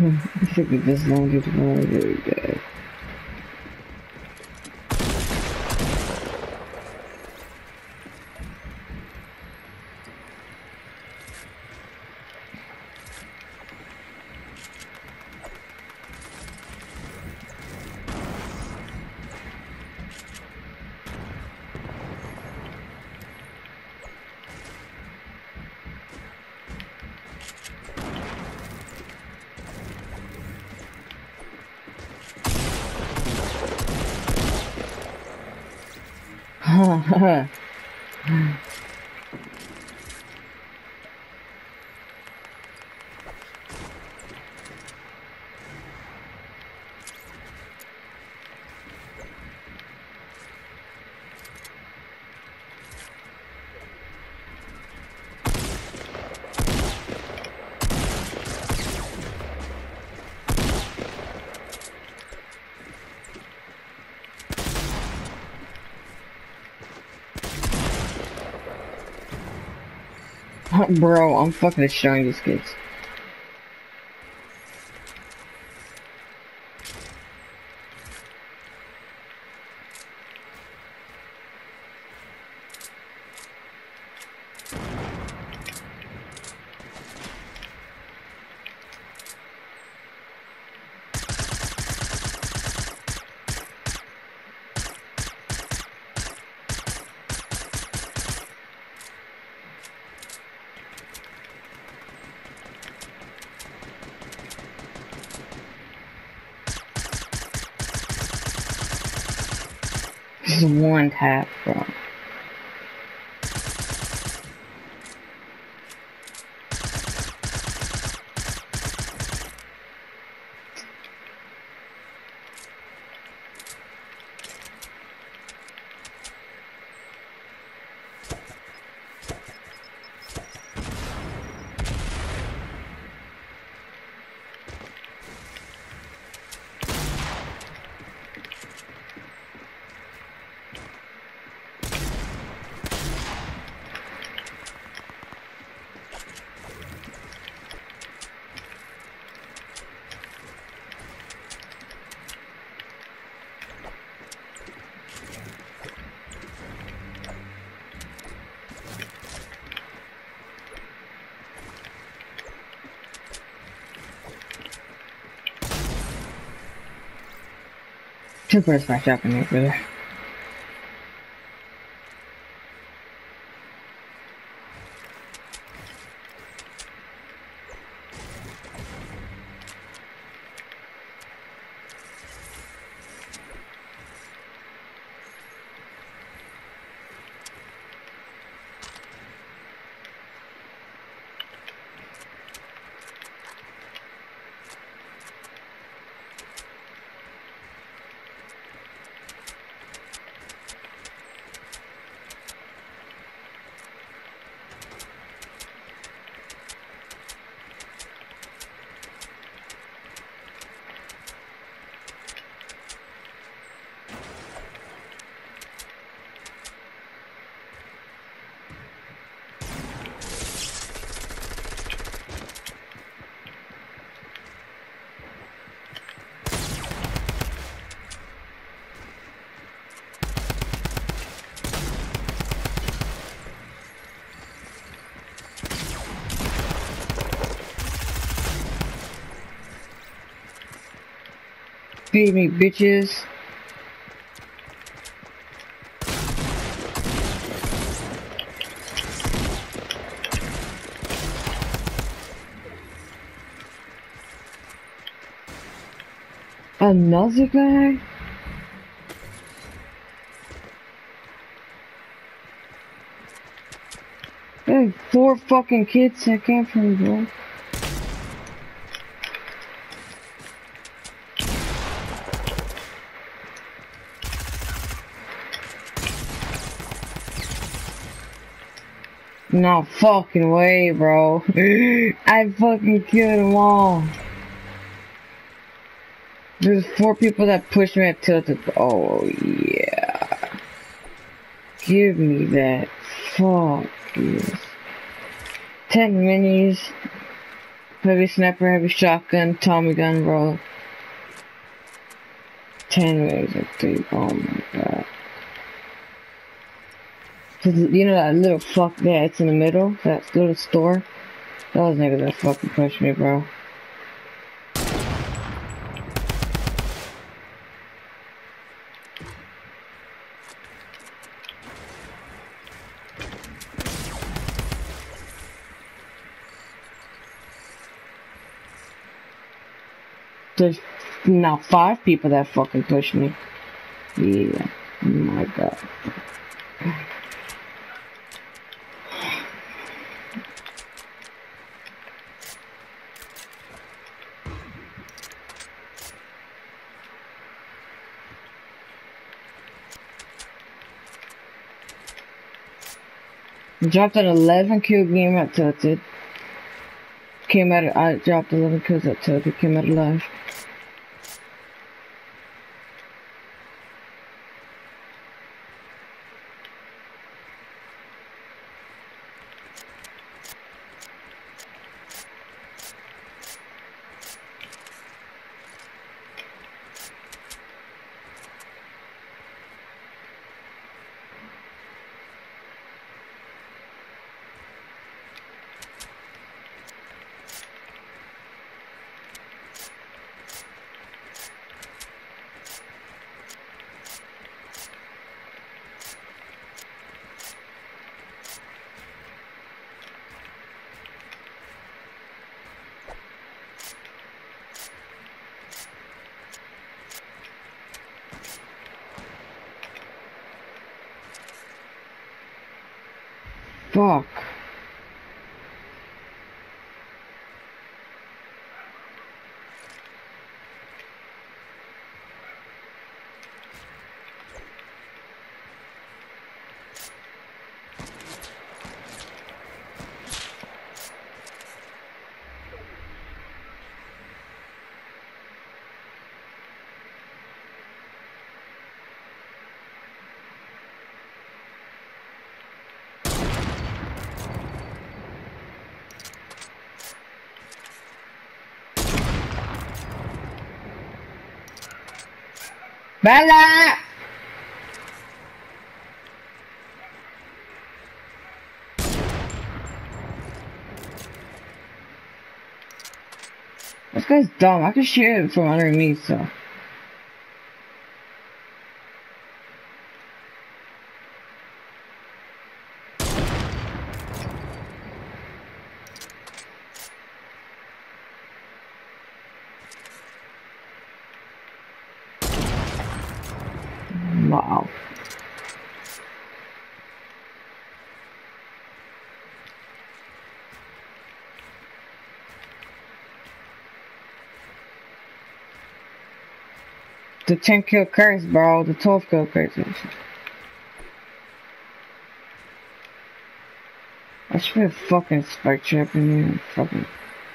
I think it this long is very bad. Bro, I'm fucking destroying these kids. This is one tap, bro. Two birds back up in here, brother. Feed me, bitches. Another guy? Hey, 4 fucking kids that came from me, bro. No fucking way, bro. I fucking killed them all. There's 4 people that pushed me at tilted. Oh, yeah. Give me that. Fuck yes. 10 minis. Heavy sniper, heavy shotgun, Tommy gun, roll. 10 waves of 3. Oh my god. You know that little fuck there, it's in the middle, that little store? Those niggas that fucking pushed me, bro. There's now 5 people that fucking pushed me. Yeah. Oh my god. Dropped an 11 kill game at Tilted. I dropped 11 kills at Tilted, came out alive. Fuck. Bella! This guy's dumb. I can shoot him from underneath, so. Wow. The 10 kill curse, bro. The 12 kill curse. I should be a fucking spike trap in here. Fucking.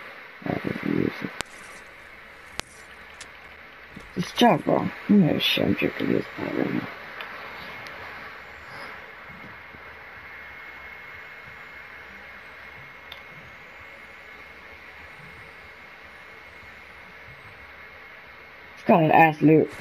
This job, bro. I'm gonna shit. I'm drinking this part right now. It's got an ass loot.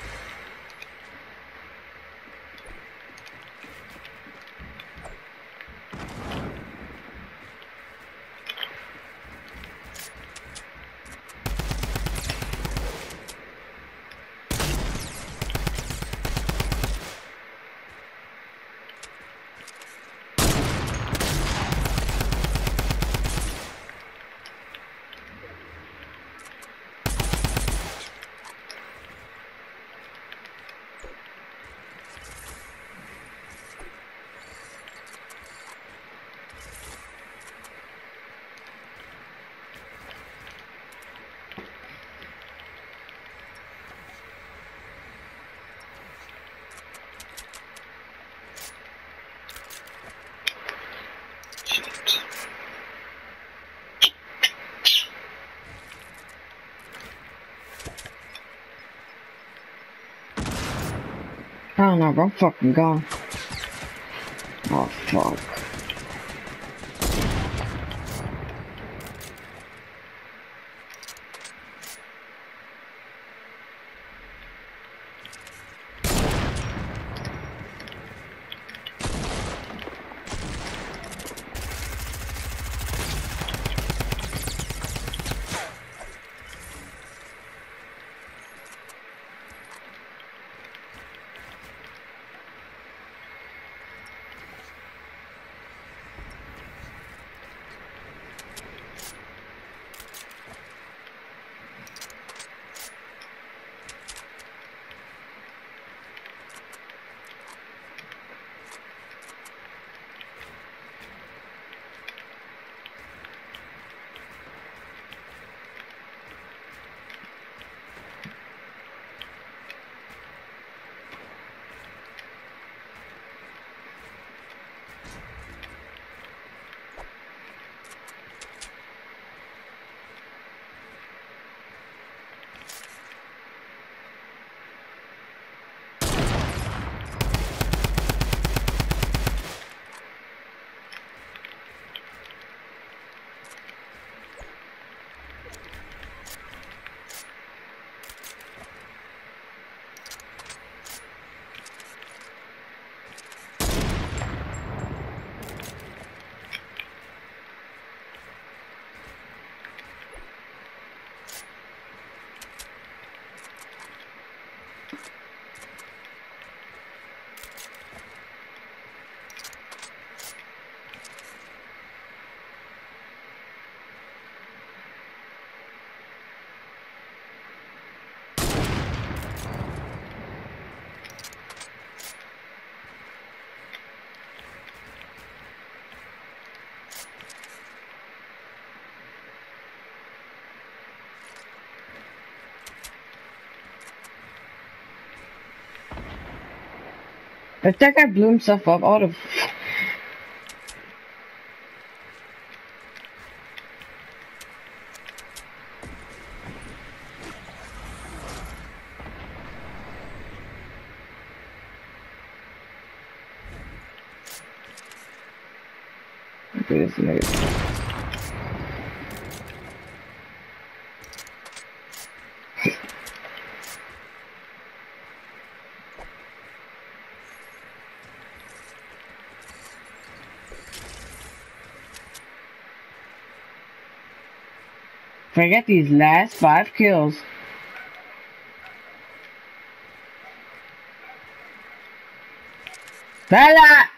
I don't know, bro. I'm fucking gone. Oh, fuck. If that guy blew himself up, I would've. Look at this nigga. If I get these last 5 kills, Bella!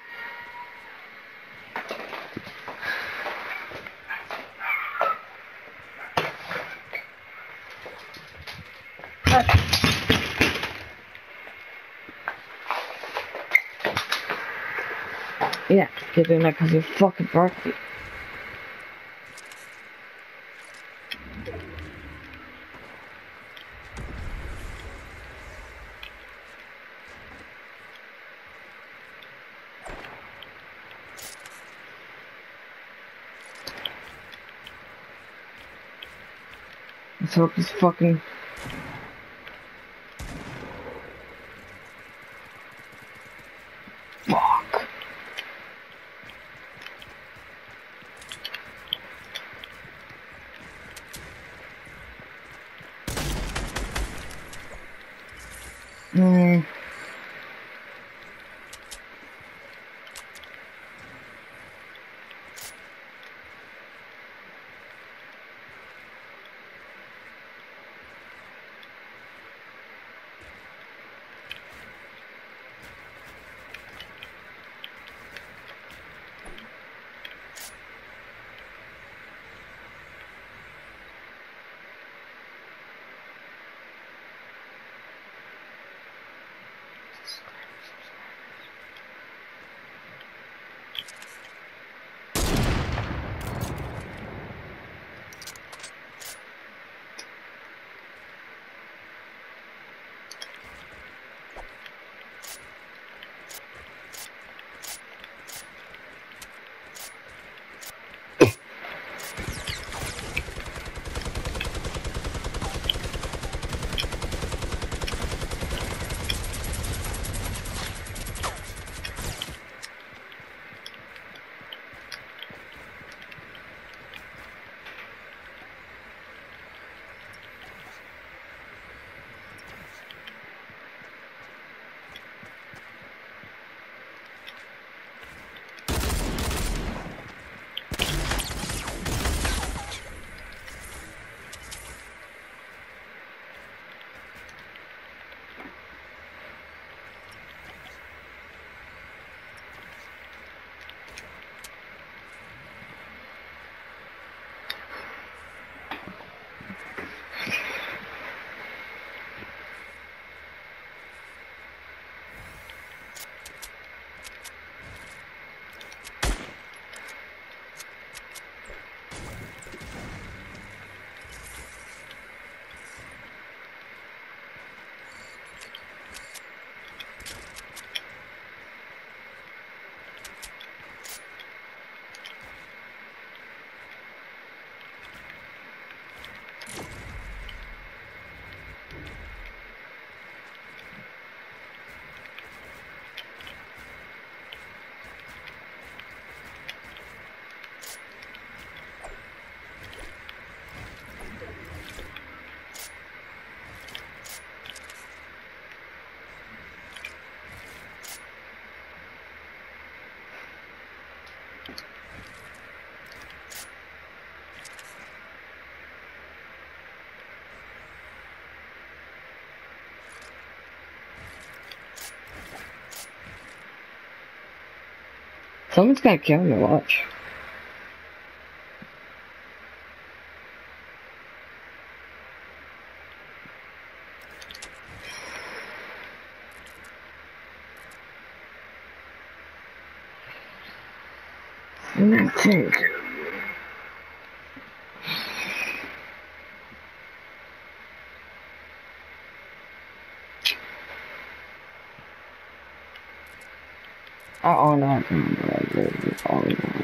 Yeah, get in there because you fucking birthday. Let's hope this fucking... Fuck. Someone's gonna kill me, watch. And I think... Oh no. Oh no.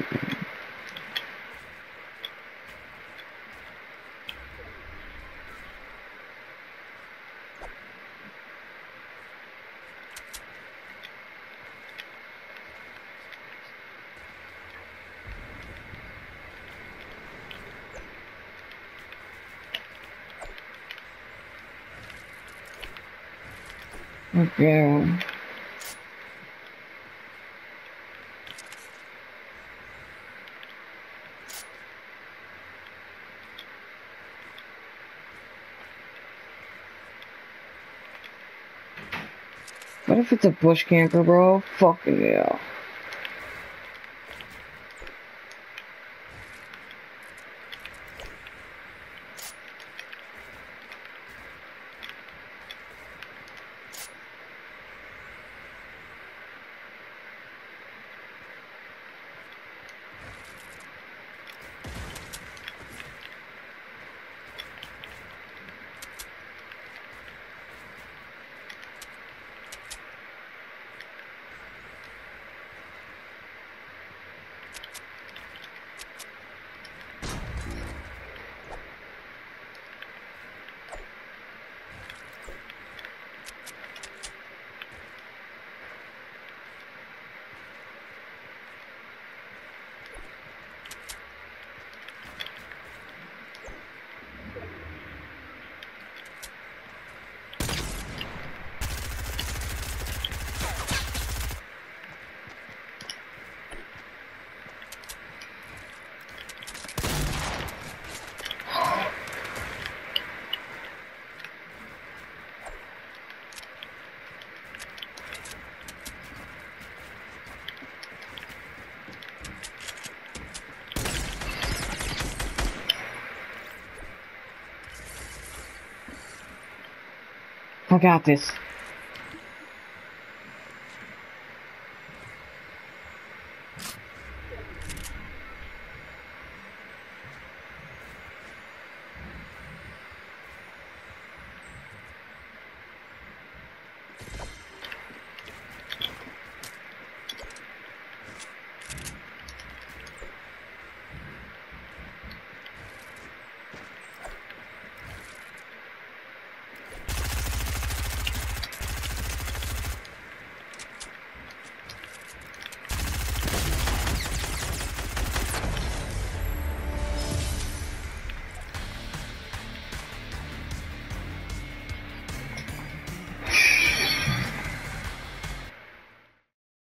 Okay. What if it's a bush camper, bro? Fucking yeah. I got this.